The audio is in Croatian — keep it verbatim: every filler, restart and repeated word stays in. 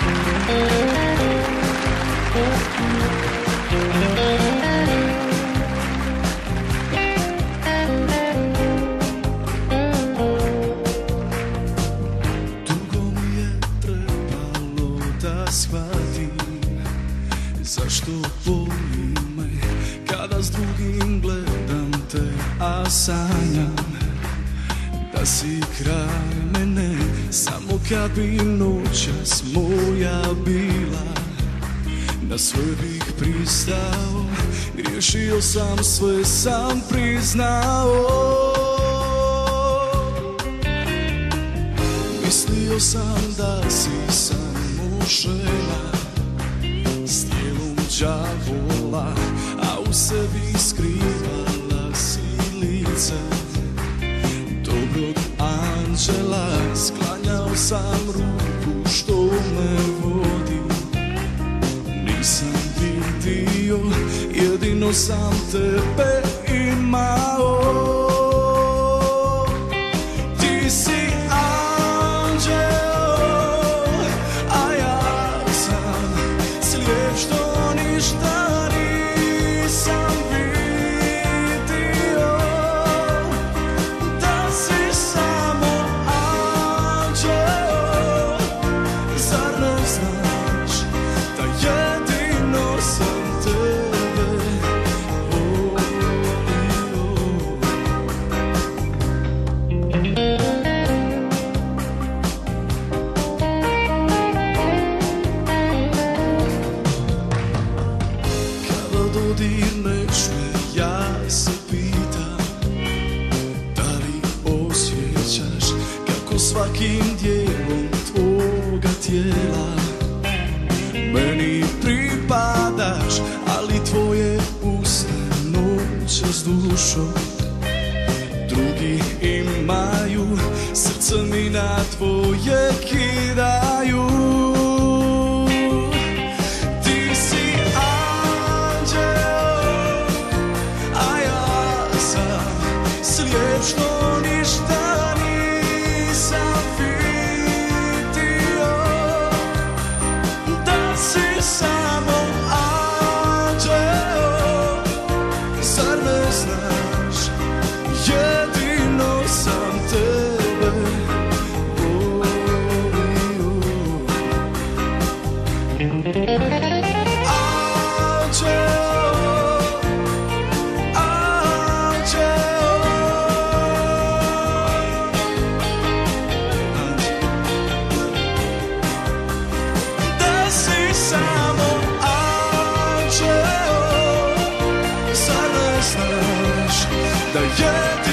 Zašto boli me kada s drugim gledam te, a sanjam da si kraj mene. Samo kad bi noćas moja bila, na sve bih pristao. Griješio sam, sve sam priznao. Mislio sam da si samo žena s tijelom đavola, a u sebi skrivala si lice dobrog anđela. Sklanjao sam ruku što me vodi, nisam vidio, jedino sam tebe imao. Ti si Andjeo, a ja sam slijep što ništa nisam vidio. Da si samo Andjeo, zar ne znaš da jedino sam tebe volio. Kada dodirneš me, ja se pitam da li osjećaš kako svakim dijelom tvoga tijela meni pripadaš, ali tvoje usne noće s dušom drugi imaju, srce mi na tvoje kidaju. Ti si Andjeo, a ja sam slijep što ništa nisam vidio. Da si samo Andjeo, zar ne znaš, jedino sam tebe volio. Andjeo, Andjeo, da si samo Andjeo, zar ne znaš da je